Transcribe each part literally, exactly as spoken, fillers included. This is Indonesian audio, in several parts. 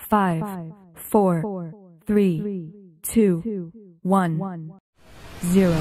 five, four, three, two, one, zero.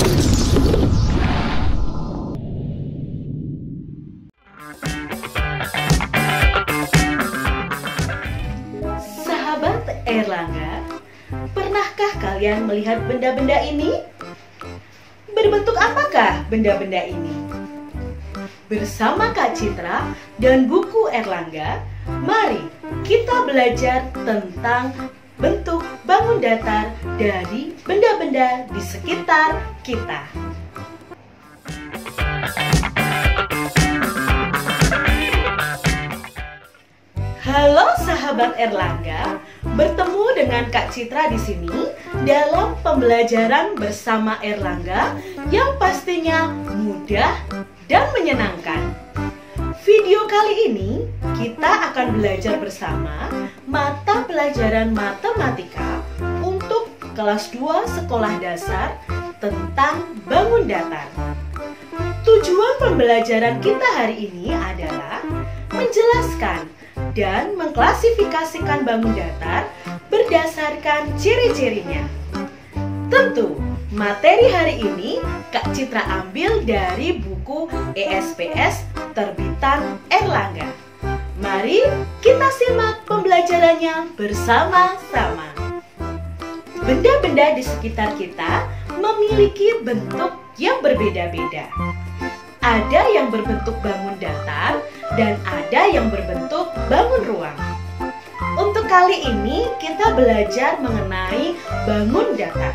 Sahabat Erlangga, pernahkah kalian melihat benda-benda ini? Berbentuk apakah benda-benda ini? Bersama Kak Citra dan buku Erlangga, mari kita belajar tentang bentuk bangun datar dari benda-benda di sekitar kita. Halo sahabat Erlangga, bertemu dengan Kak Citra di sini dalam pembelajaran bersama Erlangga yang pastinya mudah dan menyenangkan. Video kali ini kita akan belajar bersama mata pelajaran matematika untuk kelas dua sekolah dasar tentang bangun datar. Tujuan pembelajaran kita hari ini adalah menjelaskan dan mengklasifikasikan bangun datar berdasarkan ciri-cirinya. Tentu, materi hari ini Kak Citra ambil dari buku E S P S terbitan Erlangga. Mari kita simak pembelajarannya bersama-sama. Benda-benda di sekitar kita memiliki bentuk yang berbeda-beda. Ada yang berbentuk bangun datar dan ada yang berbentuk bangun ruang. Untuk kali ini kita belajar mengenai bangun datar.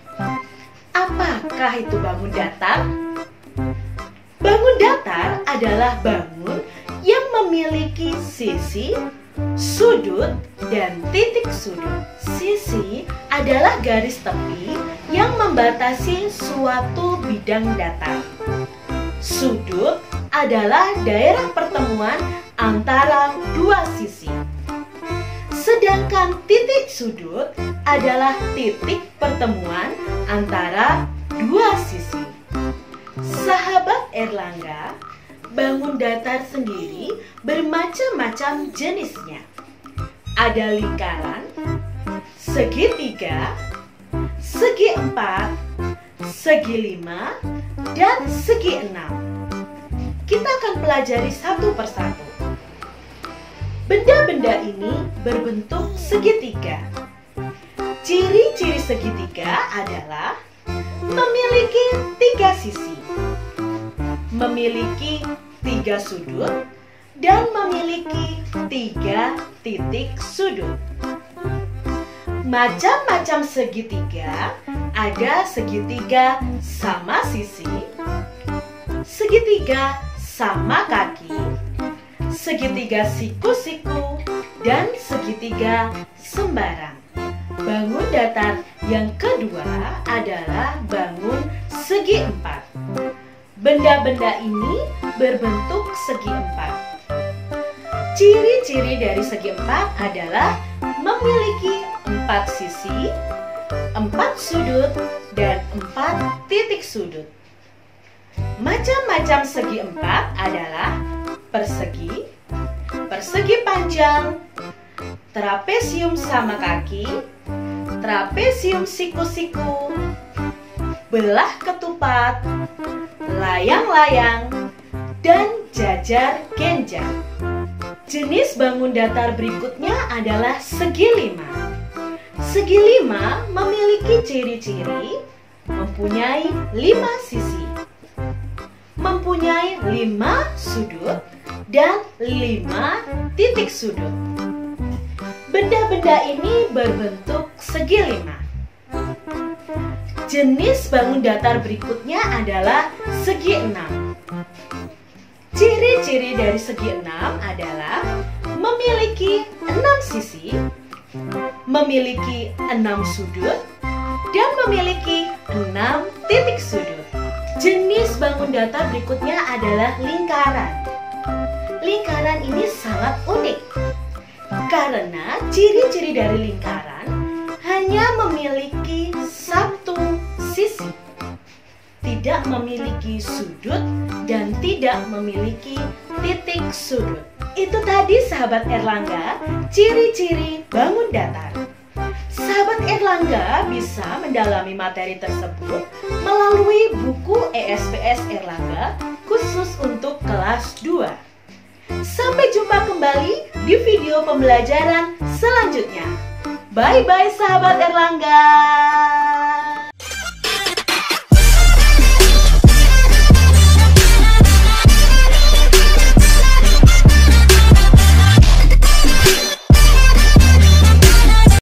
Apakah itu bangun datar? Bangun datar adalah bangun yang memiliki sisi, sudut, dan titik sudut. Sisi adalah garis tepi yang membatasi suatu bidang datar. Sudut adalah daerah pertemuan antara dua sisi. Sedangkan titik sudut adalah titik pertemuan antara dua sisi. Sahabat Erlangga, bangun datar sendiri bermacam-macam jenisnya. Ada lingkaran, segitiga, segi empat, segi lima, dan segi enam. Kita akan pelajari satu persatu. Benda-benda ini berbentuk segitiga. Ciri-ciri segitiga adalah memiliki tiga sisi, memiliki tiga sudut, dan memiliki tiga titik sudut. Macam-macam segitiga, ada segitiga sama sisi, segitiga sama kaki, segitiga siku-siku, dan segitiga sembarang. Bangun datar yang kedua adalah bangun segi empat. Benda-benda ini berbentuk segi empat. Ciri-ciri dari segi empat adalah memiliki empat sisi, empat sudut, dan empat titik sudut. Macam-macam segi empat adalah persegi, persegi panjang, trapesium sama kaki, trapesium siku-siku, belah ketupat, layang-layang, dan jajar genjang. Jenis bangun datar berikutnya adalah segi lima. Segi lima memiliki ciri-ciri mempunyai lima sisi, mempunyai lima sudut, dan lima titik sudut. Benda-benda ini berbentuk segi lima. Jenis bangun datar berikutnya adalah segi enam. Ciri-ciri dari segi enam adalah memiliki enam sisi, memiliki enam sudut, dan memiliki enam titik sudut. Jenis bangun datar berikutnya adalah lingkaran. Lingkaran ini sangat unik karena ciri-ciri dari lingkaran hanya memiliki satu sisi, tidak memiliki sudut dan tidak memiliki titik sudut. Itu tadi sahabat Erlangga, ciri-ciri bangun datar. Sahabat Erlangga bisa mendalami materi tersebut melalui buku E S P S Erlangga khusus untuk kelas dua. Sampai jumpa kembali di video pembelajaran selanjutnya. Bye-bye sahabat Erlangga.